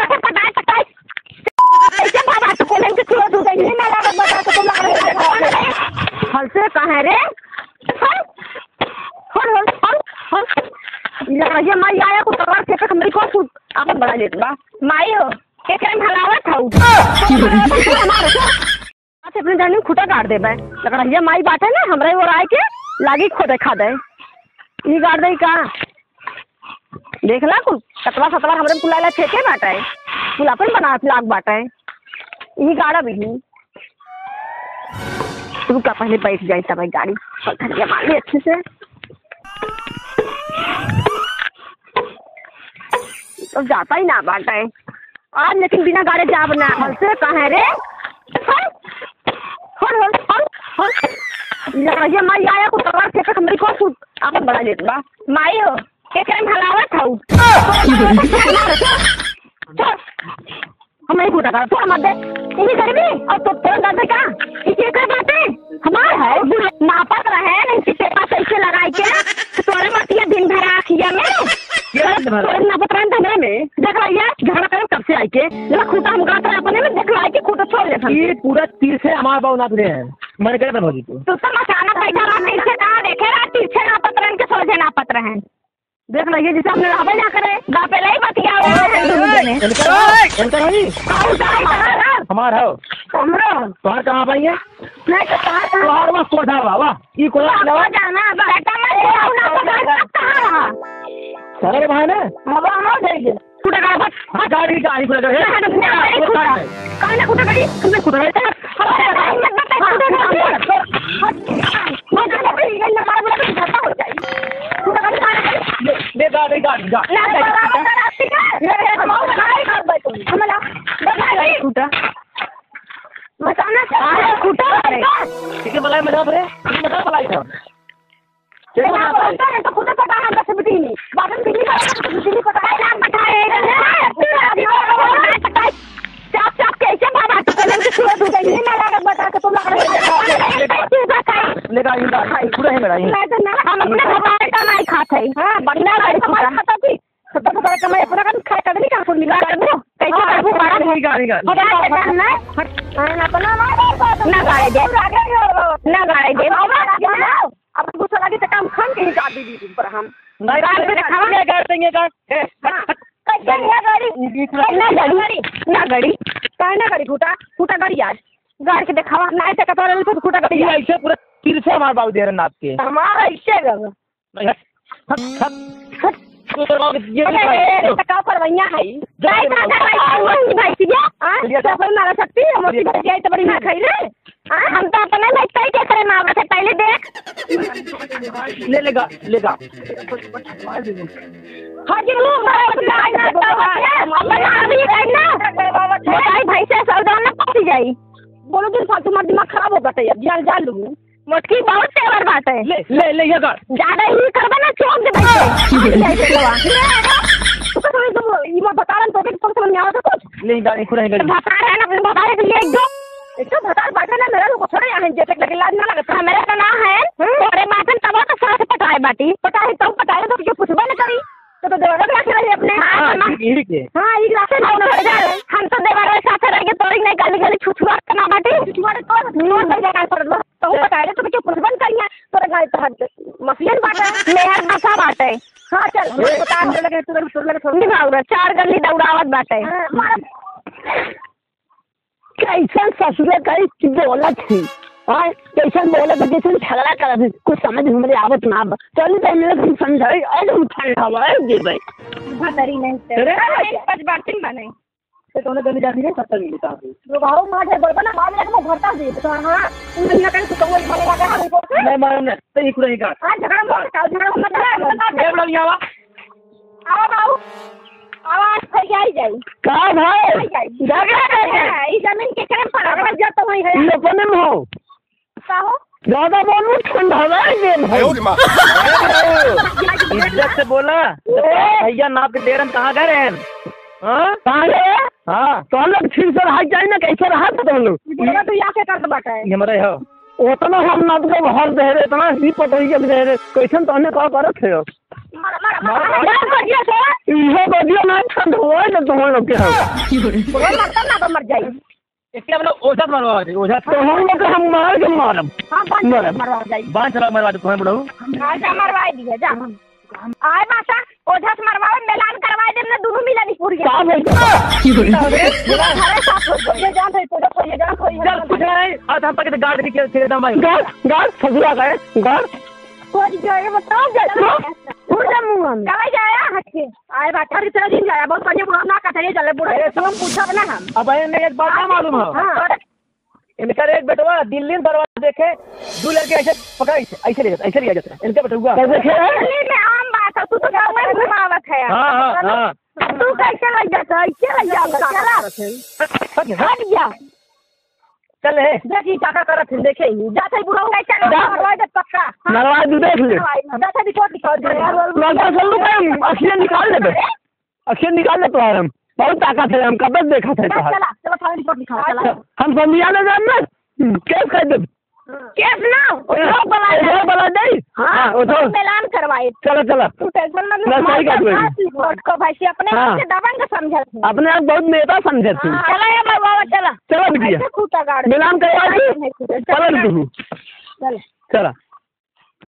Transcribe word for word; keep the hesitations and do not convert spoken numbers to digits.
कैसे पटाए पटाए कैसे बाबा तो कोने के चूड़ा दूध नहीं ना लगा बता तो तुम लगा हल से कहां रे हल हल हल हल लगा ये माई आया को तबार से तक मेरी को फूट आप बड़ा लेत बा माई हो के करे भलावत हूं अच्छा अपने जाने खुटा काट दे बे लगा ये माई बात है ना हमरे और आए के लागी खोदे खा दे ई गाड़ दे का देखला कुल कतवा सतवा हमरे कुलाला ठेके बाटा है कुलापन बना लाग बाटा है ई गाड़ा भी तू का पहले बैठ जाए तब गाड़ी पकड़ मान ले अच्छे से तो जाता ही ना बाटा है आज लेकिन बिना गाड़े जा बना हल से कहां रे हल हल हल हल लगा ये माई आया को तबार से तक मेरी को फूट आप बड़ा लेत बा माई हो के करे भलावत हूं हम नहीं फूटा कर थोड़ा मत दे ये गरीबी और तो तोड़ दे का ये क्या बात है हमार है नापक रहे नहीं किसी पास ऐसे लगाई के तोरे मतिया दिन भर आखिया में तोरे नापक रहे धमरे में देख रही है झगड़ा करे कब से आई के जरा खूटा हम गात रहे अपने में देख लाई के खूटा छोड़ दे ये पूरा तीर से हमार बाऊ नाप रहे हैं मैंने कहा था भौजी को तो सब अचानक बैठा रहा तीर से कहां देखे रहा तीर से नापक रहे के सोझे नापक रहे देख लीजिए जैसे आपने राबे ना करे गा पे नहीं बतिया हमार हो हमरो तोहर कहां भाई है नहीं तो कहां तोहर बस कोठा बा वाह ई कोठा ना जाना बेटा मैं जाऊ ना पकड़ कहां रहा सर भाई ने अब हम जाएंगे कुटा का बस हां गाड़ी गाड़ी पर गए कहां ना कुटा गाड़ी तुमने कुटा गाड़ी दे गाड़ी गाड़ी गाड़ी हमला बता कुटा मसाना कुटा रे ठीक है मलाई मजा रे मजा मलाई था ये बोलता है तो खुद पता है बस बिटी नहीं बादल बिजली का बिजली पता है ना बताए चाप चाप कैसे बाबा तो कलम के छुआ दूध नहीं ना लगा बता के तुम लेगा ये खाई पूरा है मेरा ये मैं तो ना हम अपने भगवान का नहीं खाते हैं हां बढ़िया गाड़ी हमारा खाता थी सत्ता तो बड़ा कमाई अपना का खाए कर नहीं का फुल मिला कर दो कैसे कर वो बड़ा नहीं गाड़ी गाड़ी ना ना अपना ना गाड़ी दे ना गाड़ी दे अब गुस्सा लगे तो काम खान के ही काट दी तुम पर हम नहीं गाड़ी पे खावा ले गाड़ी देंगे का कैसे ना गाड़ी ना गाड़ी ना गाड़ी काहे ना गाड़ी फूटा फूटा गाड़ी आज गाड़ी के दिखावा ना ऐसे कतोरे तो फूटा गाड़ी ऐसे पूरा तीर से हमार बाबू दे रहे नाप के हमारा ऐसे गवा ये का पर भैया है जाई भाई भाई सीधा हां तो पर मारा सकती है मोटी भाई तो बड़ी ना खाई रे हां हम तो अपने में कई के करे मार से पहले देख ले लेगा लेगा हां जी मुंह मारा ना तो भी करना भाई भाई से सौदा ना पसी जाई बोलो दिन फालतू मत दिमाग खराब हो गया यार जान जान लूं मोटकी बहुत तेवर बात है ले ले ले ये कर ज्यादा ही करबा ना चौक दे बैठे तो थोड़ी तुम ये मत बता रहा तो तुम समझ में आवत कुछ ले गाड़ी खुरा गाड़ी बता रहा है ना बता रहे ये एक दो एक तो बता बाटे ना मेरा को छोड़े यहां जैसे लगे लाज ना लगता मेरा का ना है तोरे माथन तब तो साथ पटाए बाटी पटाए तो पटाए तो कुछ पूछबा ना करी तो तो देवर रख रही अपने हां ठीक है हां ये रास्ते ना हम तो देवर साथ रह के तोरी नहीं गाली गाली छुछुआ करना बाटी छुछुआ तो नो सही जगह पर तो पटाए तो क्यों पूछबन करिया तोरे गाड़ी तो मफियन बाटा मेहर नशा बाटे हां चल बता लगे तोरे तोरे लगे थोड़ी भाग चार गली दौड़ावत बाटे कैसे ससुरे कई बोलत थी हां कैसे बोले तो कैसे झगड़ा कर कुछ समझ में आवत ना चल तो मेरे को समझाई आज उठा हवा दे भाई भतरी नहीं तेरे पांच बार तीन बने तो तूने गली जाती है सत्तर मिलता है तो भाव मार दे बोलबा ना मार ले को भरता दे तो हां उन ना करे तो वही बनेगा का हम को मैं मारने तो एक नहीं का हां झगड़ा मत का झगड़ा मत कर ये बोल आवा आवा बाऊ आवाज फैल जाई जाई का भाई झगड़ा है ई जमीन के करे पर अगर जा तो वही है अपने में हो का हो ज्यादा बोलू ठंडा है भाई इज्जत से बोला भैया नाप दे रहे कहां गए हैं हां कहां गए हां तो हम लोग ठीक से रह जाए ना कैसे रहा तो हम लोग बोला तो या के कर बाटा है हमारे हो उतना हम ना तो हर दे रहे इतना ही पटोई के दे रहे कैसन तो हमने का करत है मर मर मर मर बजिया से इहे बजिया ना ठंड होए तो तुम लोग के हो वो मरता ना तो मर जाई इसके हम लोग ओझा मरवा दे ओझा तो हम लोग के हम मार के मारब हां बांध मरवा जाई बांध चला मरवा दे तुम्हें बड़ो हां जा मरवाई दिए जा आए मासा ओझा से मरवावे मिलान करवाए दे ना दोनों मिला नहीं पूरी का भाई घरे साफ हो ये जान है तो कोई ये जान कोई चल कुछ नहीं आज हम पके गार्ड के के दम भाई गार्ड गार्ड फगुआ गए गार्ड कोई जाए बताओ जल्दी उड़ जा मुंह में कहां जाया हटके आए बात हर इतना दिन जाया बहुत बढ़िया बुढ़ा ना कथे चले बुढ़ा तुम पूछब ना हम अब इन्हें एक बात ना मालूम है हां इनका एक बेटवा दिल्ली में दरवाजा देखे दो लड़के ऐसे पकड़ ऐसे ले जाते ऐसे ले जाते इनके बेटवा कैसे दिल्ली में आम बात है तू तो गांव में घुमावत है हां हां हां तू कैसे लग जाता ऐसे लग जाता चला हट जा चल है देखी काका करत है देखे जाते बुढ़ा कैसे मरवा दे पक्का मरवा दे देख ले जाते दिखा दिखा दे लड़का चल लो भाई अखियां निकाल ले बे अखियां निकाल ले तो हम बहुत ताकत है हम कब देखा था चला चलो फाइल रिपोर्ट दिखा चला हम समझिया ना जानना केस कर दे केस ना ओ बला ओ बला दे हां ओ तो मिलान करवाए चलो चलो तू टेंशन मत मैं सही कर दूंगी कोर्ट को भाई से अपने हाँ। से दबंग समझ अपने आप बहुत नेता समझे तू चला ये बाबा चला चलो बिटिया खूटा गाड़ मिलान करवा दे चलो तू चल चला